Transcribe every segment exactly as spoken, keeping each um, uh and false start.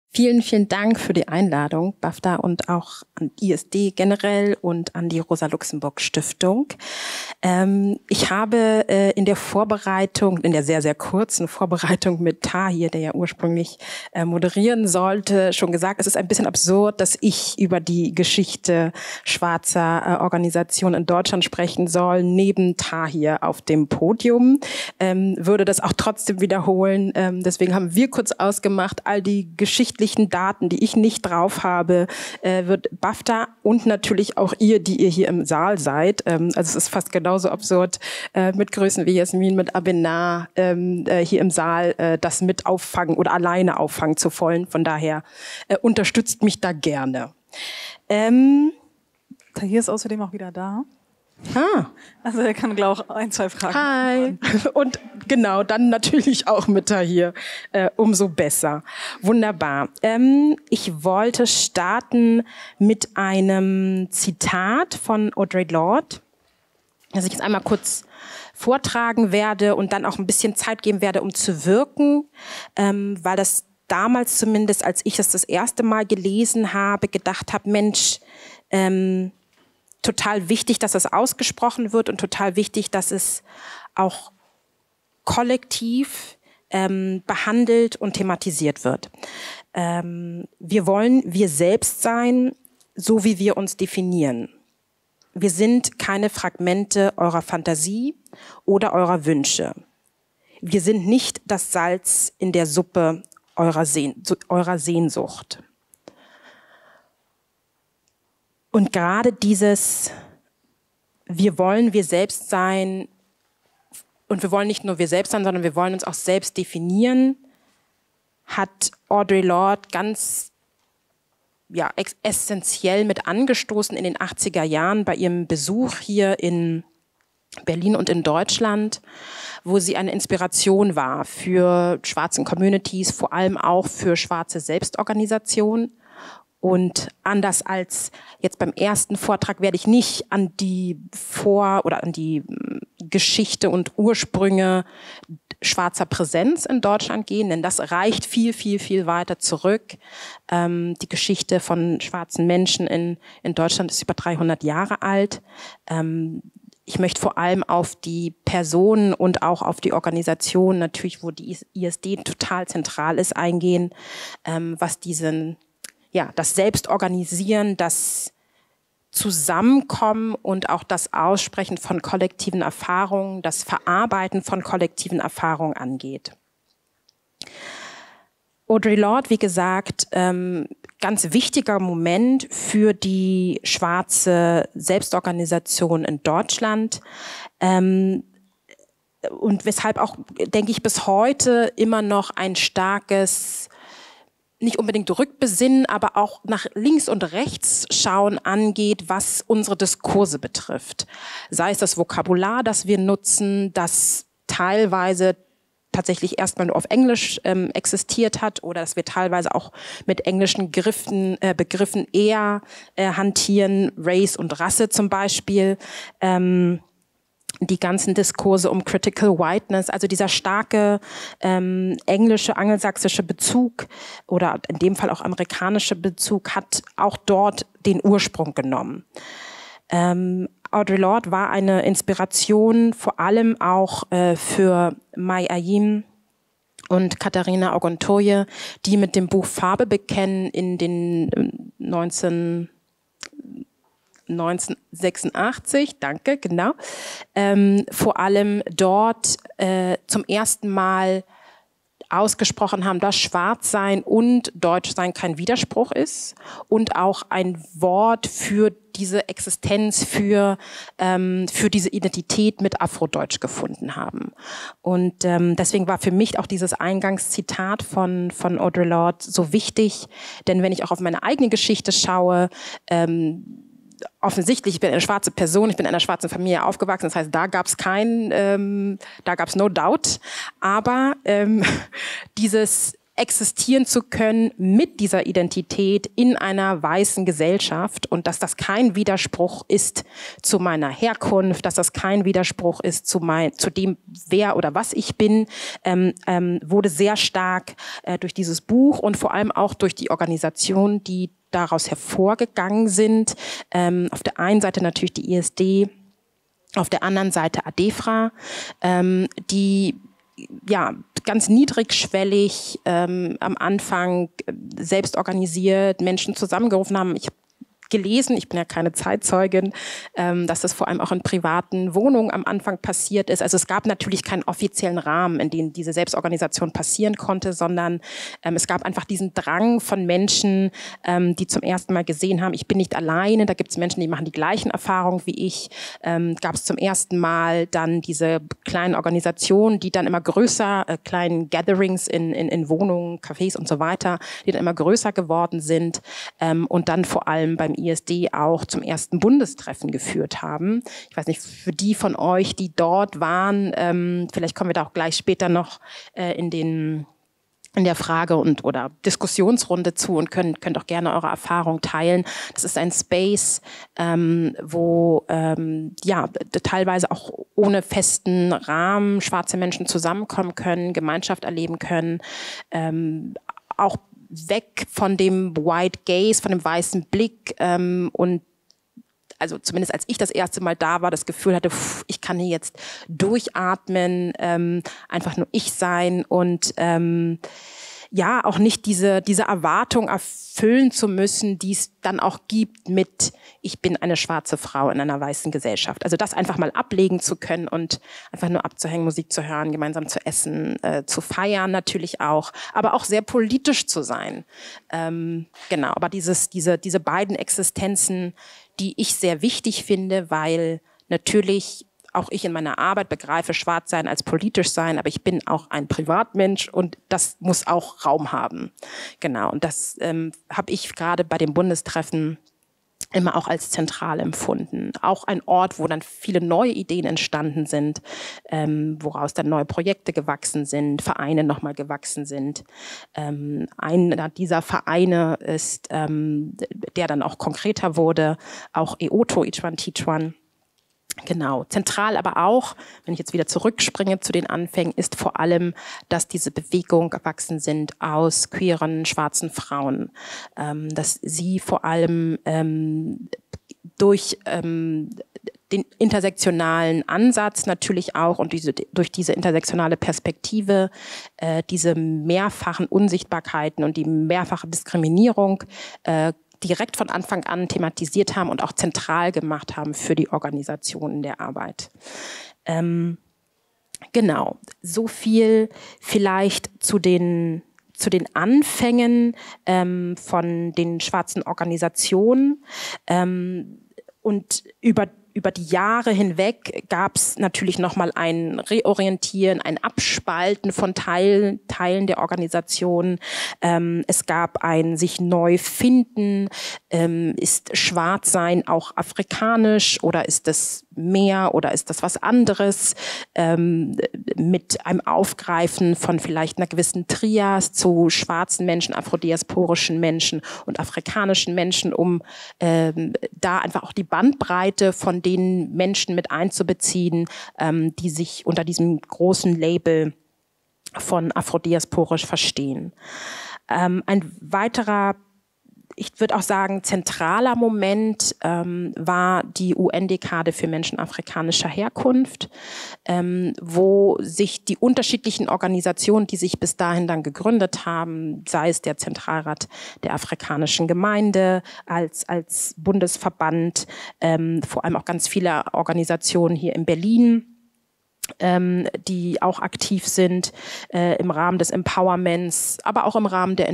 Vielen, vielen Dank für die Einladung, BAFTA, und auch an I S D generell und an die Rosa-Luxemburg-Stiftung. Ähm, ich habe äh, in der Vorbereitung, in der sehr, sehr kurzen Vorbereitung mit Tahir, der ja ursprünglich äh, moderieren sollte, schon gesagt, es ist ein bisschen absurd, dass ich über die Geschichte schwarzer äh, Organisationen in Deutschland sprechen soll, neben Tahir auf dem Podium. Ähm, würde das auch trotzdem wiederholen. Ähm, deswegen haben wir kurz ausgemacht, all die Geschichten Daten, die ich nicht drauf habe, äh, wird BAFTA und natürlich auch ihr, die ihr hier im Saal seid. Ähm, also es ist fast genauso absurd, äh, mit Größen wie Jasmin, mit Abenar ähm, äh, hier im Saal äh, das mit auffangen oder alleine auffangen zu wollen. Von daher äh, unterstützt mich da gerne. Ähm, Tahir ist außerdem auch wieder da. Ah. Also er kann, glaube ich, ein, zwei Fragen Hi. Und genau, dann natürlich auch mit Tahir. Äh, umso besser. Wunderbar. Ähm, ich wollte starten mit einem Zitat von Audre Lorde, das ich jetzt einmal kurz vortragen werde und dann auch ein bisschen Zeit geben werde, um zu wirken, ähm, weil das damals zumindest, als ich das das erste Mal gelesen habe, gedacht habe, Mensch, ähm, total wichtig, dass es ausgesprochen wird und total wichtig, dass es auch kollektiv ähm, behandelt und thematisiert wird. Ähm, wir wollen wir selbst sein, so wie wir uns definieren. Wir sind keine Fragmente eurer Fantasie oder eurer Wünsche. Wir sind nicht das Salz in der Suppe eurer, Sehn- eurer Sehnsucht. Und gerade dieses, wir wollen wir selbst sein, und wir wollen nicht nur wir selbst sein, sondern wir wollen uns auch selbst definieren, hat Audre Lorde ganz ja, essentiell mit angestoßen in den achtziger Jahren bei ihrem Besuch hier in Berlin und in Deutschland, wo sie eine Inspiration war für schwarzen Communities, vor allem auch für schwarze Selbstorganisationen. Und anders als jetzt beim ersten Vortrag werde ich nicht an die Vor- oder an die Geschichte und Ursprünge schwarzer Präsenz in Deutschland gehen, denn das reicht viel, viel, viel weiter zurück. Ähm, die Geschichte von schwarzen Menschen in, in Deutschland ist über dreihundert Jahre alt. Ähm, ich möchte vor allem auf die Personen und auch auf die Organisation, natürlich, wo die I S D total zentral ist, eingehen, ähm, was diesen ja, das Selbstorganisieren, das Zusammenkommen und auch das Aussprechen von kollektiven Erfahrungen, das Verarbeiten von kollektiven Erfahrungen angeht. Audre Lorde, wie gesagt, ähm, ganz wichtiger Moment für die schwarze Selbstorganisation in Deutschland. Ähm, und weshalb auch, denke ich, bis heute immer noch ein starkes, nicht unbedingt rückbesinnen, aber auch nach links und rechts schauen angeht, was unsere Diskurse betrifft. Sei es das Vokabular, das wir nutzen, das teilweise tatsächlich erstmal nur auf Englisch ähm, existiert hat oder dass wir teilweise auch mit englischen Griffen, äh, Begriffen eher äh, hantieren, Race und Rasse zum Beispiel. Ähm, die ganzen Diskurse um Critical Whiteness, also dieser starke ähm, englische, angelsächsische Bezug oder in dem Fall auch amerikanische Bezug hat auch dort den Ursprung genommen. Ähm, Audre Lorde war eine Inspiration vor allem auch äh, für Mai Ayim und Katharina Oguntoye, die mit dem Buch Farbe bekennen in den neunzehn neunzehnhundertsechsundachtzig, danke, genau, ähm, vor allem dort äh, zum ersten Mal ausgesprochen haben, dass Schwarzsein und Deutschsein kein Widerspruch ist und auch ein Wort für diese Existenz, für, ähm, für diese Identität mit Afrodeutsch gefunden haben. Und ähm, deswegen war für mich auch dieses Eingangszitat von, von Audre Lorde so wichtig, denn wenn ich auch auf meine eigene Geschichte schaue, ähm, offensichtlich, ich bin eine schwarze Person, ich bin in einer schwarzen Familie aufgewachsen, das heißt, da gab es kein, ähm, da gab es no doubt, aber ähm, dieses existieren zu können mit dieser Identität in einer weißen Gesellschaft und dass das kein Widerspruch ist zu meiner Herkunft, dass das kein Widerspruch ist zu, mein, zu dem, wer oder was ich bin, ähm, ähm, wurde sehr stark äh, durch dieses Buch und vor allem auch durch die Organisation, die daraus hervorgegangen sind. Ähm, auf der einen Seite natürlich die I S D, auf der anderen Seite ADEFRA, ähm, die ja ganz niedrigschwellig ähm, am Anfang selbst organisiert Menschen zusammengerufen haben. Ich gelesen, ich bin ja keine Zeitzeugin, ähm, dass das vor allem auch in privaten Wohnungen am Anfang passiert ist. Also es gab natürlich keinen offiziellen Rahmen, in dem diese Selbstorganisation passieren konnte, sondern ähm, es gab einfach diesen Drang von Menschen, ähm, die zum ersten Mal gesehen haben, ich bin nicht alleine, da gibt es Menschen, die machen die gleichen Erfahrungen wie ich. Ähm, gab es zum ersten Mal dann diese kleinen Organisationen, die dann immer größer, äh, kleinen Gatherings in, in, in Wohnungen, Cafés und so weiter, die dann immer größer geworden sind ähm, und dann vor allem beim I S D auch zum ersten Bundestreffen geführt haben. Ich weiß nicht, für die von euch, die dort waren, ähm, vielleicht kommen wir da auch gleich später noch äh, in den in der Frage- und oder Diskussionsrunde zu und könnt, könnt auch gerne eure Erfahrung teilen. Das ist ein Space, ähm, wo ähm, ja teilweise auch ohne festen Rahmen schwarze Menschen zusammenkommen können, Gemeinschaft erleben können, ähm, auch weg von dem White Gaze, von dem weißen Blick ähm, und also zumindest als ich das erste Mal da war, das Gefühl hatte, pff, ich kann hier jetzt durchatmen, ähm, einfach nur ich sein und ähm, ja, auch nicht diese, diese Erwartung erfüllen zu müssen, die es dann auch gibt mit, ich bin eine schwarze Frau in einer weißen Gesellschaft. Also das einfach mal ablegen zu können und einfach nur abzuhängen, Musik zu hören, gemeinsam zu essen, äh, zu feiern natürlich auch, aber auch sehr politisch zu sein. Ähm, genau, aber dieses, diese, diese beiden Existenzen, die ich sehr wichtig finde, weil natürlich auch ich in meiner Arbeit begreife schwarz sein als politisch sein, aber ich bin auch ein Privatmensch und das muss auch Raum haben. Genau, und das ähm, habe ich gerade bei dem Bundestreffen immer auch als zentral empfunden. Auch ein Ort, wo dann viele neue Ideen entstanden sind, ähm, woraus dann neue Projekte gewachsen sind, Vereine nochmal gewachsen sind. Ähm, einer dieser Vereine ist, ähm, der dann auch konkreter wurde, auch E O T O, Each One Teach One. Genau, zentral aber auch, wenn ich jetzt wieder zurückspringe zu den Anfängen, ist vor allem, dass diese Bewegung erwachsen sind aus queeren, schwarzen Frauen, ähm, dass sie vor allem ähm, durch ähm, den intersektionalen Ansatz natürlich auch und diese, durch diese intersektionale Perspektive äh, diese mehrfachen Unsichtbarkeiten und die mehrfache Diskriminierung äh, direkt von Anfang an thematisiert haben und auch zentral gemacht haben für die Organisation in der Arbeit. Ähm, genau, so viel vielleicht zu den, zu den Anfängen ähm, von den schwarzen Organisationen. Ähm, und über Über die Jahre hinweg gab es natürlich nochmal ein Reorientieren, ein Abspalten von Teilen, Teilen der Organisation. Ähm, es gab ein sich neu finden. Ähm, ist Schwarzsein auch afrikanisch oder ist das mehr oder ist das was anderes? Ähm, mit einem Aufgreifen von vielleicht einer gewissen Trias zu schwarzen Menschen, afrodiasporischen Menschen und afrikanischen Menschen, um ähm, da einfach auch die Bandbreite von den Menschen mit einzubeziehen, ähm, die sich unter diesem großen Label von afrodiasporisch verstehen. Ähm, ein weiterer, ich würde auch sagen, zentraler Moment ähm, war die U N-Dekade für Menschen afrikanischer Herkunft, ähm, wo sich die unterschiedlichen Organisationen, die sich bis dahin dann gegründet haben, sei es der Zentralrat der afrikanischen Gemeinde als, als Bundesverband, ähm, vor allem auch ganz viele Organisationen hier in Berlin, Ähm, die auch aktiv sind äh, im Rahmen des Empowerments, aber auch im Rahmen der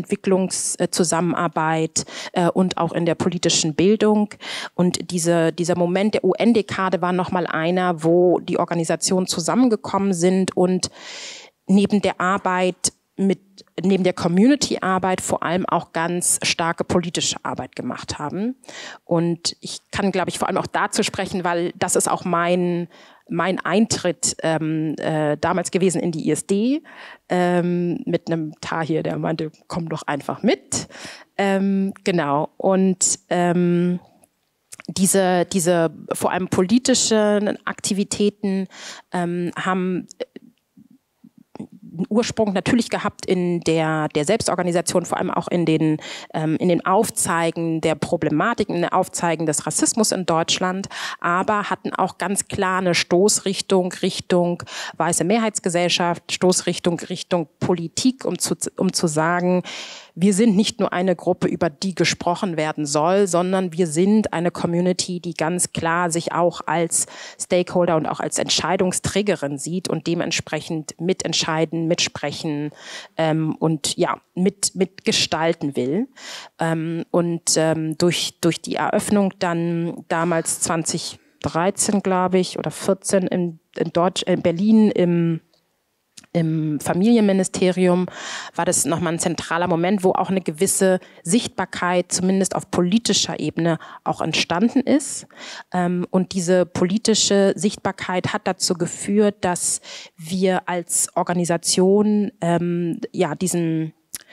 Entwicklungszusammenarbeit äh, und auch in der politischen Bildung. Und diese, dieser Moment der U N-Dekade war nochmal einer, wo die Organisationen zusammengekommen sind und neben der Arbeit mit neben der Community-Arbeit vor allem auch ganz starke politische Arbeit gemacht haben. Und ich kann, glaube ich, vor allem auch dazu sprechen, weil das ist auch mein, mein Eintritt ähm, äh, damals gewesen in die I S D, ähm, mit einem Tahir, der meinte, komm doch einfach mit. Ähm, genau. Und ähm, diese, diese vor allem politischen Aktivitäten ähm, haben Ursprung natürlich gehabt in der, der Selbstorganisation, vor allem auch in den, ähm, in den Aufzeigen der Problematiken, in den Aufzeigen des Rassismus in Deutschland, aber hatten auch ganz klar eine Stoßrichtung Richtung weiße Mehrheitsgesellschaft, Stoßrichtung Richtung Politik, um zu, um zu sagen, wir sind nicht nur eine Gruppe, über die gesprochen werden soll, sondern wir sind eine Community, die ganz klar sich auch als Stakeholder und auch als Entscheidungsträgerin sieht und dementsprechend mitentscheiden, mitsprechen ähm, und ja mit mitgestalten will. Ähm, und ähm, durch durch die Eröffnung dann damals zwanzig dreizehn, glaube ich, oder vierzehn in, in, Deutsch, in Berlin im Im Familienministerium war das nochmal ein zentraler Moment, wo auch eine gewisse Sichtbarkeit, zumindest auf politischer Ebene, auch entstanden ist. Und diese politische Sichtbarkeit hat dazu geführt, dass wir als Organisation ähm, ja diesen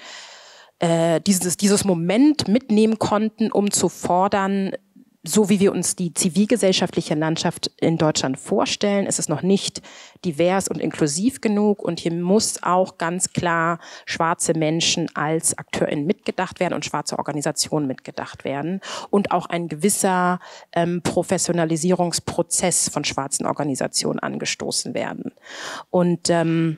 äh, dieses dieses Moment mitnehmen konnten, um zu fordern, so wie wir uns die zivilgesellschaftliche Landschaft in Deutschland vorstellen, ist es noch nicht divers und inklusiv genug. Und hier muss auch ganz klar schwarze Menschen als AkteurInnen mitgedacht werden und schwarze Organisationen mitgedacht werden. Und auch ein gewisser ähm, Professionalisierungsprozess von schwarzen Organisationen angestoßen werden. Und ähm,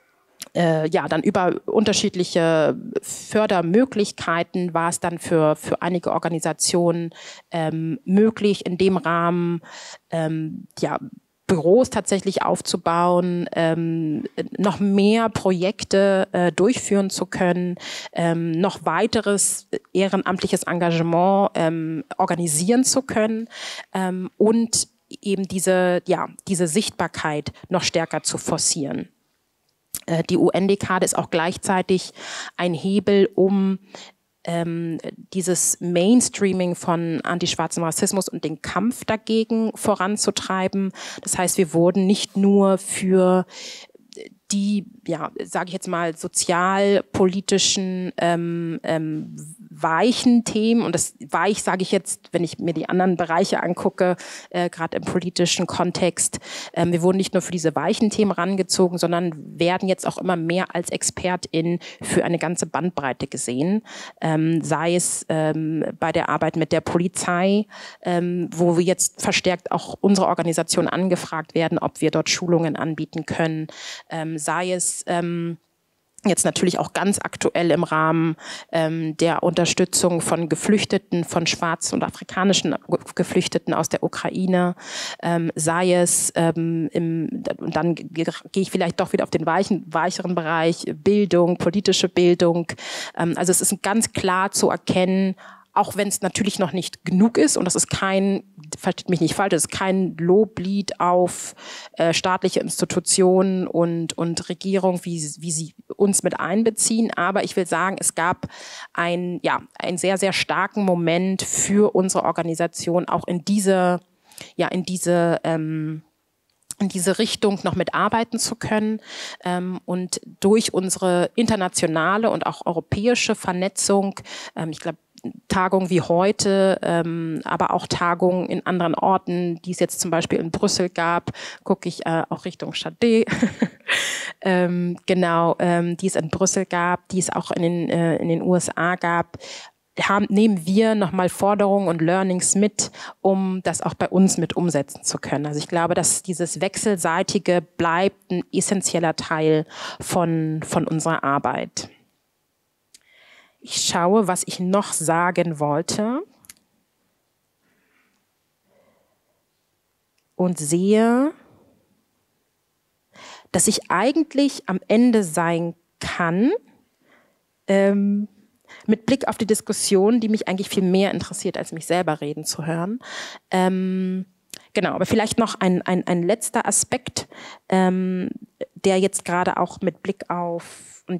Äh, ja, dann über unterschiedliche Fördermöglichkeiten war es dann für, für einige Organisationen ähm, möglich, in dem Rahmen ähm, ja, Büros tatsächlich aufzubauen, ähm, noch mehr Projekte äh, durchführen zu können, ähm, noch weiteres ehrenamtliches Engagement ähm, organisieren zu können ähm, und eben diese, ja, diese Sichtbarkeit noch stärker zu forcieren. Die U N-Dekade ist auch gleichzeitig ein Hebel, um ähm, dieses Mainstreaming von antischwarzem Rassismus und den Kampf dagegen voranzutreiben. Das heißt, wir wurden nicht nur für die, ja, sage ich jetzt mal, sozialpolitischen ähm, ähm, weichen Themen, und das weich sage ich jetzt, wenn ich mir die anderen Bereiche angucke, äh, gerade im politischen Kontext, ähm, wir wurden nicht nur für diese weichen Themen rangezogen, sondern werden jetzt auch immer mehr als ExpertInnen für eine ganze Bandbreite gesehen, ähm, sei es ähm, bei der Arbeit mit der Polizei, ähm, wo wir jetzt verstärkt auch unsere Organisation angefragt werden, ob wir dort Schulungen anbieten können, ähm, sei es ähm, jetzt natürlich auch ganz aktuell im Rahmen ähm, der Unterstützung von Geflüchteten, von schwarzen und afrikanischen Geflüchteten aus der Ukraine, ähm, sei es, ähm, im, und dann gehe ich vielleicht doch wieder auf den weichen, weicheren Bereich, Bildung, politische Bildung. Ähm, also es ist ganz klar zu erkennen, auch wenn es natürlich noch nicht genug ist, und das ist kein, versteht mich nicht falsch, das ist kein Loblied auf äh, staatliche Institutionen und, und Regierung, wie, wie sie uns mit einbeziehen. Aber ich will sagen, es gab ein, ja, einen sehr, sehr starken Moment für unsere Organisation, auch in diese, ja, in diese, ähm, in diese Richtung noch mitarbeiten zu können, ähm, und durch unsere internationale und auch europäische Vernetzung, ähm, ich glaube, Tagungen wie heute, ähm, aber auch Tagungen in anderen Orten, die es jetzt zum Beispiel in Brüssel gab, gucke ich äh, auch Richtung Chade, ähm, genau, ähm, die es in Brüssel gab, die es auch in den, äh, in den U S A gab, haben, nehmen wir nochmal Forderungen und Learnings mit, um das auch bei uns mit umsetzen zu können. Also ich glaube, dass dieses Wechselseitige bleibt ein essentieller Teil von, von unserer Arbeit. Ich schaue, was ich noch sagen wollte und sehe, dass ich eigentlich am Ende sein kann, ähm, mit Blick auf die Diskussion, die mich eigentlich viel mehr interessiert, als mich selber reden zu hören. Ähm, genau, aber vielleicht noch ein, ein, ein letzter Aspekt, ähm, der jetzt gerade auch mit Blick auf, und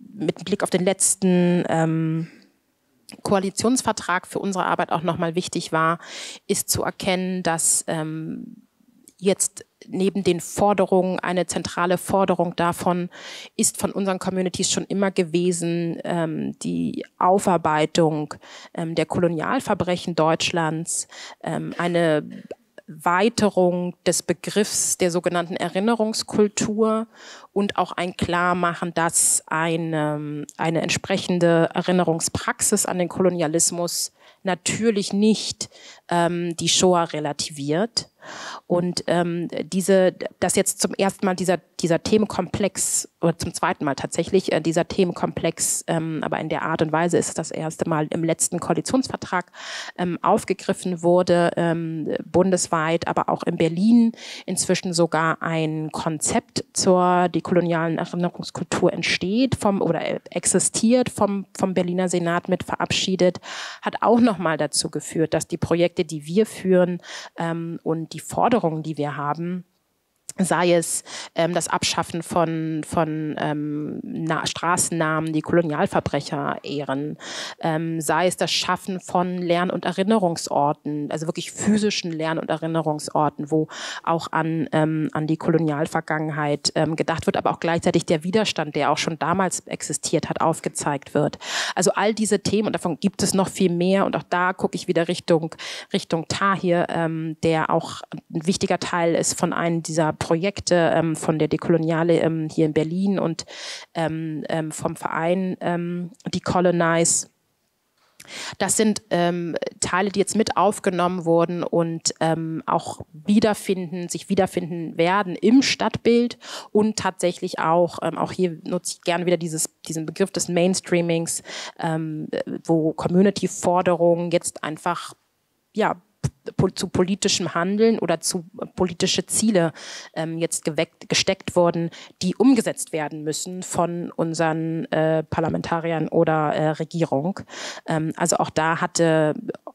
mit Blick auf den letzten ähm, Koalitionsvertrag für unsere Arbeit auch nochmal wichtig war, ist zu erkennen, dass ähm, jetzt neben den Forderungen, eine zentrale Forderung davon ist von unseren Communities schon immer gewesen, ähm, die Aufarbeitung ähm, der Kolonialverbrechen Deutschlands, ähm, eine Weiterung des Begriffs der sogenannten Erinnerungskultur und auch ein Klarmachen, dass eine, eine entsprechende Erinnerungspraxis an den Kolonialismus natürlich nicht ähm, die Shoah relativiert. Und ähm, diese, dass jetzt zum ersten Mal dieser, dieser Themenkomplex, oder zum zweiten Mal tatsächlich, äh, dieser Themenkomplex, ähm, aber in der Art und Weise ist es das erste Mal im letzten Koalitionsvertrag ähm, aufgegriffen wurde, ähm, bundesweit, aber auch in Berlin inzwischen sogar ein Konzept zur dekolonialen Erinnerungskultur entsteht vom, oder existiert, vom, vom Berliner Senat mit verabschiedet, hat auch nochmal dazu geführt, dass die Projekte, die wir führen ähm, und die Forderungen, die wir haben, sei es ähm, das Abschaffen von, von ähm, Na- Straßennamen, die Kolonialverbrecher ehren, ähm, sei es das Schaffen von Lern- und Erinnerungsorten, also wirklich physischen Lern- und Erinnerungsorten, wo auch an, ähm, an die Kolonialvergangenheit ähm, gedacht wird, aber auch gleichzeitig der Widerstand, der auch schon damals existiert hat, aufgezeigt wird. Also all diese Themen, und davon gibt es noch viel mehr, und auch da gucke ich wieder Richtung, Richtung Tahir, ähm, der auch ein wichtiger Teil ist von einem dieser Projekte ähm, von der Dekoloniale ähm, hier in Berlin und ähm, ähm, vom Verein ähm, Decolonize. Das sind ähm, Teile, die jetzt mit aufgenommen wurden und ähm, auch wiederfinden, sich wiederfinden werden im Stadtbild und tatsächlich auch, ähm, auch hier nutze ich gerne wieder dieses, diesen Begriff des Mainstreamings, ähm, wo Community-Forderungen jetzt einfach, ja, zu politischem Handeln oder zu politische Ziele ähm, jetzt geweckt, gesteckt wurden, die umgesetzt werden müssen von unseren äh, Parlamentariern oder äh, Regierung. Ähm, also auch da hatte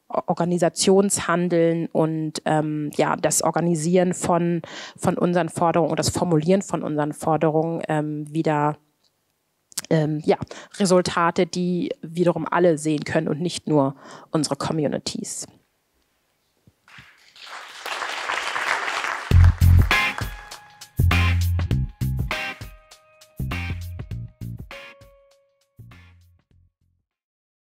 Organisationshandeln und ähm, ja das Organisieren von, von unseren Forderungen und das Formulieren von unseren Forderungen ähm, wieder ähm, ja, Resultate, die wiederum alle sehen können und nicht nur unsere Communities.